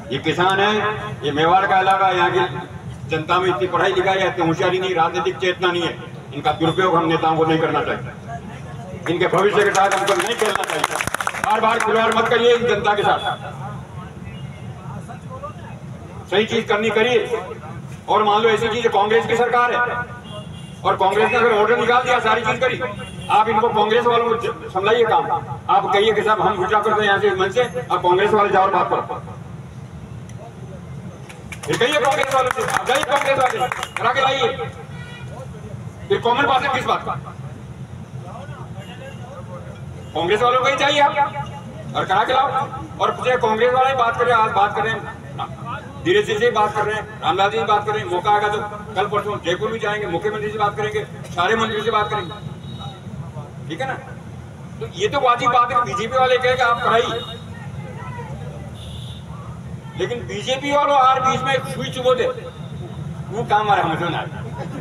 ये किसान है, ये मेवाड़ का इलाका, यहाँ की जनता में इतनी पढ़ाई लिखाई है, इतनी होशियारी नहीं, राजनीतिक चेतना नहीं है। इनका दुरुपयोग हम नेताओं को नहीं करना चाहिए, इनके भविष्य के साथ हमको नहीं खेलना चाहिए। बार बार खिलवाड़ मत करिए इन जनता के साथ, सही चीज करनी करिए। और मान लो ऐसी चीज कांग्रेस की सरकार है और कांग्रेस ने अगर ऑर्डर निकाल दिया सारी चीज करी, आप इनको कांग्रेस वालों को समझाइए काम। आप कहिए कि साहब हम विड्रॉ करते हैं यहाँ से मंच से, आप कांग्रेस वाले जाओ बात करो, फिर कहिए कांग्रेस वालों से, आप जाइए कांग्रेस वाले करा के लाइए, फिर कॉमन पास है किस बात का? कांग्रेस वालों को ही चाहिए आप और करा के लाओ। और मुझे कांग्रेस वाले बात करें, आज बात करें, धीरे से बात कर रहे हैं, रामलाल जी से बात करें, मौका आएगा तो कल परसों जयपुर भी जाएंगे, मुख्यमंत्री से बात करेंगे, सारे मंत्री से बात करेंगे, ठीक है ना? तो ये तो वाजिब बात है, बीजेपी वाले कहेंगे आप कराइए, लेकिन बीजेपी वालों हर बीच में सुई चुबो दे, वो काम हमारा मुझे ना।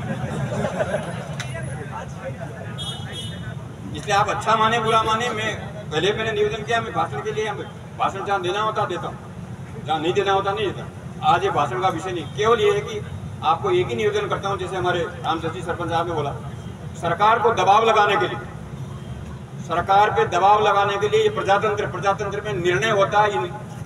इसलिए आप अच्छा माने बुरा माने, मैं पहले मैंने निवेदन किया, मैं भाषण के लिए भाषण जहाँ देना होता देता हूँ, जहाँ नहीं देना होता नहीं देता। आज ये भाषण का विषय नहीं, केवल ये है कि आपको एक ही निवेदन करता हूँ, जैसे हमारे राम सची सरपंच साहब ने बोला, सरकार को दबाव लगाने के लिए, सरकार पे दबाव लगाने के लिए ये प्रजातंत्र में निर्णय होता है,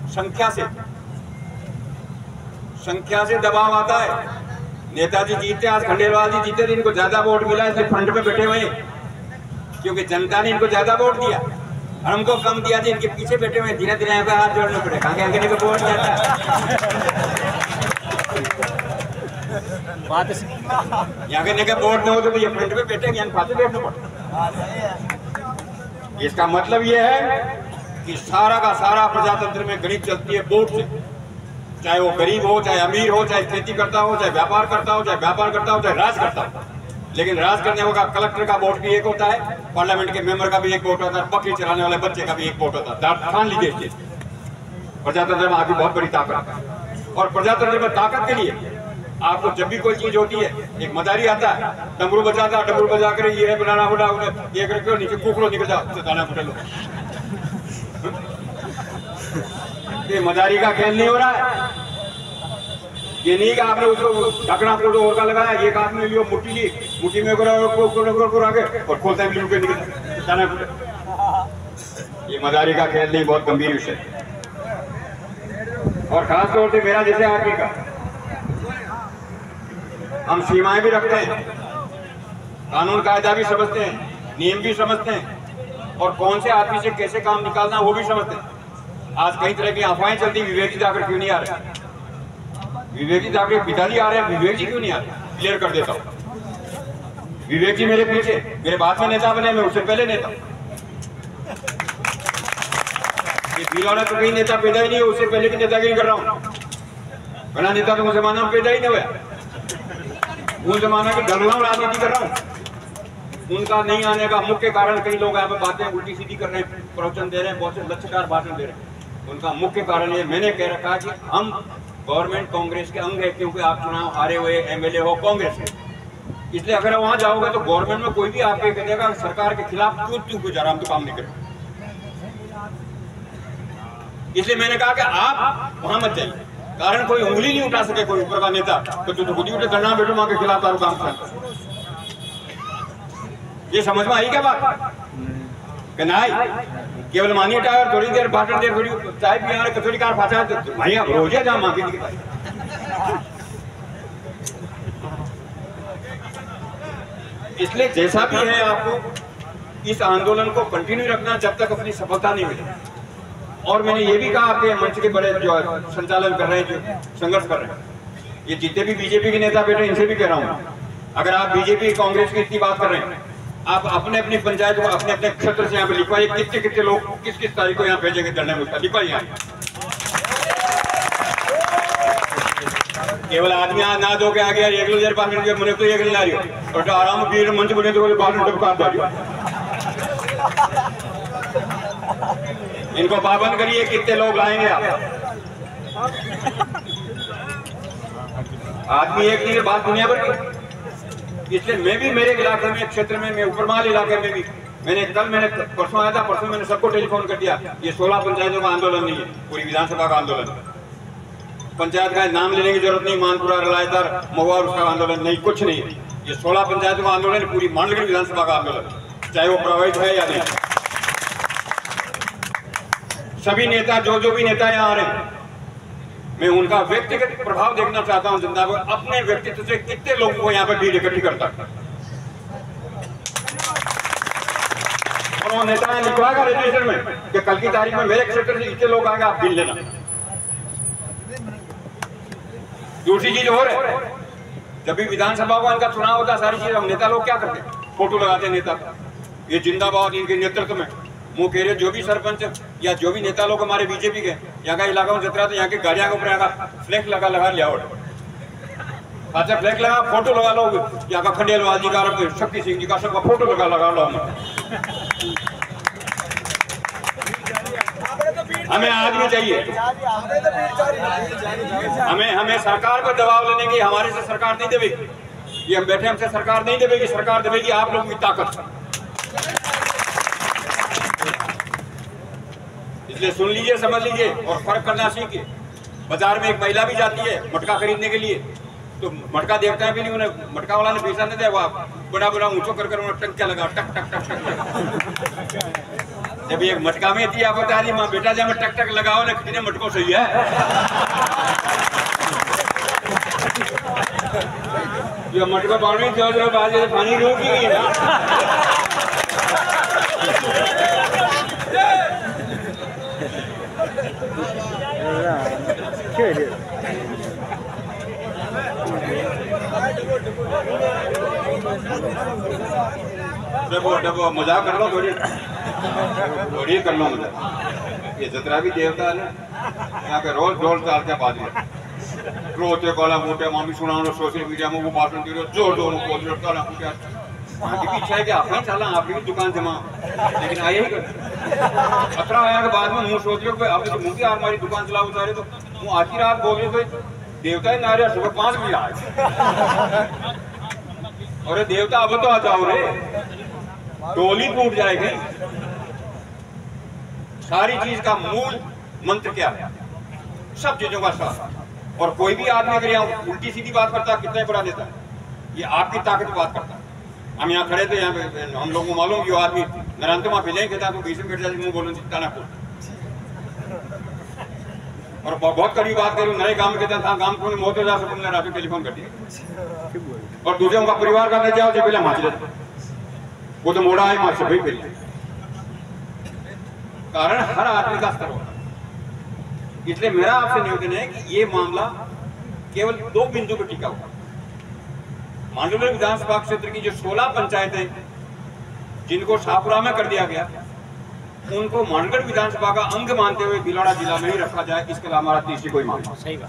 संख्या से दबाव आता है। नेताजी जीते, आज खंडेलवाल जी जीते थे, इनको ज्यादा वोट मिला इसलिए फ्रंट पे बैठे हुए, क्योंकि जनता ने इनको ज्यादा वोट दिया, हमको कम दिया जी, इनके पीछे बैठे हुए, धीरे धीरे यहाँ पे हाथ जोड़ने पड़ेगा, आगे को वोट जाता है। यहाँ के वोट न हो तो ये फ्रंट पे बैठे, यहाँ फांसी बैठना पड़ता। इसका मतलब ये है कि सारा का सारा प्रजातंत्र में गणित चलती है वोट से, चाहे वो गरीब हो, चाहे अमीर हो, चाहे खेती करता हो, चाहे व्यापार करता हो, चाहे राज करता हो। लेकिन राज करने होगा, कलेक्टर का वोट भी एक होता है, पार्लियामेंट के मेंबर का भी एक वोट होता है, बकरी चलाने वाले बच्चे का भी एक वोट होता है। ठान लीजिए, प्रजातंत्र में आपकी बहुत बड़ी ताकत है। और प्रजातंत्र में ताकत के लिए आपको जब भी कोई चीज होती है, एक मदारी आता है, डमरू बजाता है, डमरू बजा कर ये बनाना उड़ा ये करके नीचे कुकड़ो निकल जाओ, दाना कुटल लो। ये मदारी का खेल नहीं हो रहा है। ये नहीं कि आपने उसको ढकना फोटो और का लगाया, एक हाथ में लियो मुट्ठी ली, मुट्ठी में आगे और खोलता है निकल दाना कुटल। ये मदारी का खेल नहीं, बहुत गंभीर विषय। और खास तौर से मेरा जैसे आदमी का, हम सीमाएं भी रखते हैं, कानून कायदा भी समझते हैं, नियम भी समझते हैं, और कौन से आदमी से कैसे काम निकालना वो भी समझते हैं। आज कई तरह की अफवाहें चलती, विवेक जी जाकर क्यों नहीं आ रहे, विवेक जी जाकर पिताजी आ रहे हैं, विवेक जी क्यों नहीं आ रहे? क्लियर कर देता हूँ, विवेक जी मेरे पीछे, मेरे बाद में नेता बने, मैं उससे पहले नेता। ये भीलवाड़ा तो कहीं नेता पैदा ही नहीं है, उससे पहले की नेतागिरी कर रहा हूँ। बना नेता तो मुसलमानों में पैदा ही नहीं हुआ, वो जमाना की गलगांव राजनीति कर रहा हूँ। उनका नहीं आने का मुख्य कारण, कई लोग यहाँ पे बातें उल्टी सीधी कर रहे हैं, प्रवचन दे रहे हैं, बहुत से लक्ष्यकार भाषण दे रहे हैं। उनका मुख्य कारण ये मैंने कह रखा कि हम गवर्नमेंट कांग्रेस के अंग है, क्योंकि आप चुनाव हारे हुए एमएलए हो कांग्रेस के, इसलिए अगर वहां जाओगे तो गवर्नमेंट में कोई भी आपके कह देगा सरकार के खिलाफ क्यों जा रहा, हम तो काम नहीं करें। इसलिए मैंने कहा कि आप वहां मत जाइए, कारण कोई उंगली नहीं उठा सके कोई ऊपर का नेता, तो तू तो खुद ही उठे धरना बैठो वहां के खिलाफ तारू काम कर। ये समझ में आई क्या बात? नहीं, केवल मानिए टायर थोड़ी देर भाषण दे, थोड़ी चाय पिया, कचौड़ी कार फाचा भैया रोज है जहाँ मांगी। इसलिए जैसा भी है आपको इस आंदोलन को कंटिन्यू रखना जब तक अपनी सफलता नहीं मिले। और मैंने ये भी कहा आपके मंच के बड़े जो संचालन कर रहे हैं, जो संघर्ष कर रहे हैं, ये जितने भी बीजेपी के नेता बैठे इनसे भी कह रहा हूँ, अगर आप बीजेपी कांग्रेस की इतनी बात कर रहे हैं, आप अपने अपनी पंचायत को अपने अपने क्षेत्र से यहाँ पे लिखवाइए, कितने कितने लोग किस किस तारीख को यहाँ भेजेंगे धरने में, उसका लिखवाइए। केवल आदमी आज ना दो के आगे एक हजार पास मुझे तो एक नहीं आ रही हो, और आराम पीर मंच बने तो इनको पाबंद करिए, कितने लोग लाएंगे आप। आदमी एक नहीं, बात दुनिया भर की। इसलिए मैं भी मेरे इलाके में, क्षेत्र में, मैं उपरमाल इलाके में भी, मैंने परसों आया था, परसों मैंने सबको टेलीफोन कर दिया, ये 16 पंचायतों का आंदोलन नहीं है, पूरी विधानसभा का आंदोलन है। पंचायत का नाम लेने की जरूरत नहीं। मानपुरा, रलायतर, महुआ उसका आंदोलन नहीं, कुछ नहीं। ये 16 पंचायतों का आंदोलन पूरी मांडलगढ़ विधानसभा का आंदोलन, चाहे वो प्रभावित है या नहीं। सभी नेता जो भी नेता यहाँ आ रहे हैं, मैं उनका व्यक्तिगत प्रभाव देखना चाहता हूं जनता को। अपने व्यक्तित्व से कितने लोगों को यहाँ पर भीड़ इकट्ठी करता है। और वो नेता लिखवाएगा रजिस्टर में कि कल की तारीख में मेरे क्षेत्र से इतने लोग आएंगे, आप गिन लेना। दूसरी चीज और है, जब भी विधानसभा का इनका चुनाव होता है, सारी चीज हम नेता लोग क्या करते हैं, फोटो लगाते हैं नेता का, ये जिंदाबाद इनके नेतृत्व में। मुँह कह रहे जो भी सरपंच या जो भी नेता लोग हमारे बीजेपी के यहाँ का इलाका में जतरा, तो यहाँ की गाड़ियां के ऊपर यहाँ का फ्लैग लगा लिया। अच्छा फ्लैग लगा, फोटो लगा लो, यहाँ का खंडेलवाल जी का, शक्ति सिंह जी का, सबका फोटो लगा लो। हमें आदमी चाहिए, हमें सरकार पर दबाव लेने की, हमारे से सरकार नहीं देगी। ये हम बैठे, हमसे सरकार नहीं देगी, सरकार देगी आप लोगों की ताकत। इसलिए सुन लीजिए, समझ लीजिए और फर्क करना सीखिए। बाजार में एक महिला भी जाती है मटका खरीदने के लिए, तो मटका देखता है भी नहीं, उन्हें मटका वाला ने पैसा नहीं दिया, वो बड़ा ऊंचो कर उन्हें टंकिया लगा, टक टक टक टक। जब एक मटका में थी, आप बता दी माँ बेटा जब टक टक लगाओ ना, कितने मटको सही है। जो मटका पानी जो पानी रोकी गई ना, डबो मजाक कर लो, थोड़ी कर लो मजाक। ये जतरा भी देवता है ना, यहाँ के रोज ढोल चाल के बाद रोते काला मोटे मामी सुना सोशल मीडिया में वो भाषण दे रहे जोर जोर काला मोटे। आपकी भी इच्छा है कि आपका चला, आपकी भी दुकान जमा, लेकिन आए ही खतरा आया के बाद में मुँह सोच लो आपने तो मुँह की हमारी दुकान चला उतारे, तो वो आखिर रात बोल रहे थे देवता ही नारे सुबह 5 बजे आए। अरे देवता अब तो आ जाओ रे, डोली टूट जाएगी। सारी चीज का मूल मंत्र क्या है, सब चीजों का साथ। और कोई भी आदमी अगर यहाँ उल्टी सीधी बात करता है, कितना बड़ा नेता है, ये आपकी ताकत बात करता है। हम यहाँ खड़े थे, यहाँ पे हम लोगों को मालूम कि वो आदमी नरांत वहां फिजाई कहता तो 20 मिनट जाते मुंह बोलने ताना को, और बहुत कड़ी बात करूँ नए काम कहता था, काम को मौत हो जा सकते रात में टेलीफोन कर दिया, और दूसरे उनका परिवार का नहीं जाओ जो पहले माच लेते, वो तो मोड़ा है माच से भाई पहले। कारण हर आदमी का स्तर होता है। इसलिए मेरा आपसे निवेदन है कि ये मामला केवल 2 बिंदु पर टिका हुआ। मांडलगढ़ विधानसभा क्षेत्र की जो 16 पंचायतें जिनको शाहपुरा में कर दिया गया, उनको मांडलगढ़ विधानसभा का अंग मानते हुए भीलवाड़ा जिला में ही रखा जाए, इसके अलावा हमारा तीसरी कोई मांग नहीं। सही बात।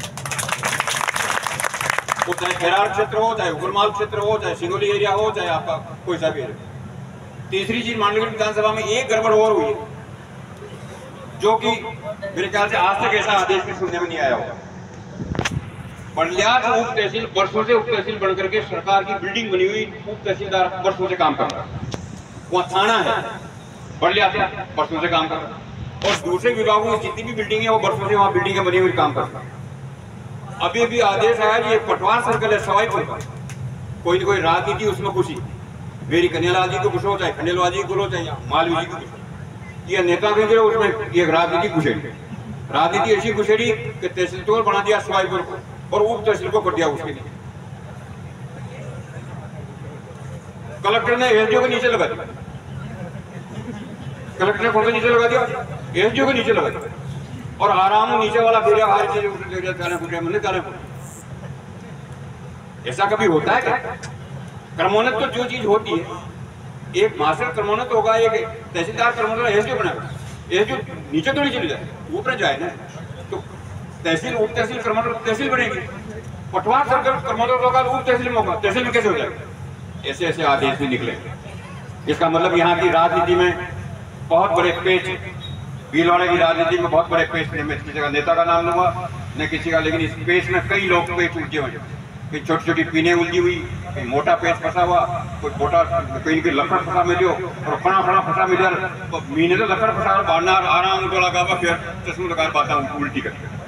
वो चाहे खेरार क्षेत्र हो, चाहे उगरमाल क्षेत्र हो, चाहे सिंगोली एरिया हो, चाहे आपका कोई सा भी एरिया। तीसरी चीज, मांडलगढ़ विधानसभा में एक गड़बड़ और हुई, जो कि मेरे ख्याल से आज तक ऐसा आदेश भी सुनने में नहीं आया होगा। बंडलियार उप तहसील वर्षों से उप तहसील बनकर के सरकार की बिल्डिंग बनी हुई, उप तहसीलदार वर्षों से काम कर रहा है, वहाँ थाना है, बंडलियार वर्षों से काम कर रहा है, और दूसरे विभागों में जितनी भी बिल्डिंग है वो वर्षों से वहाँ बिल्डिंगें बनी हुई काम कर रहा है। अभी भी आदेश आया कि पटवार सर्कल है सवाईपुर का, कोई न कोई राजनीति उसमें खुशी, मेरी कन्यालाल जी को कुछ हो, चाहे खंडेलवाल जी को हो, चाहे मालवीय जी को कुछ, ये नेता भी जो उसमें एक राजनीति घुसेड़ी, राजनीति ऐसी घुसेड़ी कि तहसील तौर बना दिया सवाईपुर को और उप तहसील को कर दिया उसके लिए। कलेक्टर ने एसडीओ के नीचे लगा दिया, कलेक्टर ने कौन से नीचे लगा दिया, एसडीओ के नीचे लगा दिया, और आराम नीचे वाला फेरिया बाहर ऐसा कभी होता है क्या? क्रमोन्नत तो जो चीज होती है, एक मास्टर क्रमोन्नत होगा, एक तहसीलदार क्रमोन्नत एसडीओ बनाएगा, एसडीओ नीचे तो नहीं चली जाए, ऊपर जाए ना, तो तहसील उप तहसील क्रमोन्नत तहसील बनेगी, पटवार सर्कल क्रमोन्नत होगा तो उप तहसील में होगा, तहसील में कैसे हो जाएगा? ऐसे ऐसे आदेश भी निकले। इसका मतलब यहाँ की राजनीति में बहुत बड़े पेच, भीलवाड़ा की राजनीति में बहुत बड़े पेच, मैं किसी का नेता का नाम लूंगा न किसी का, लेकिन इस पेच में कई लोग पेच उलझे हुए, कोई छोटी छोटी पीने उलझी हुई, कोई मोटा पेच फंसा हुआ, कोई मोटा कोई लकड़ फंसा मिलो और फना फना फंसा मिले, मीने तो लकड़ फंसा बाढ़ना आराम तो लगा, फिर चश्मू लगा पाता हूँ उल्टी करके।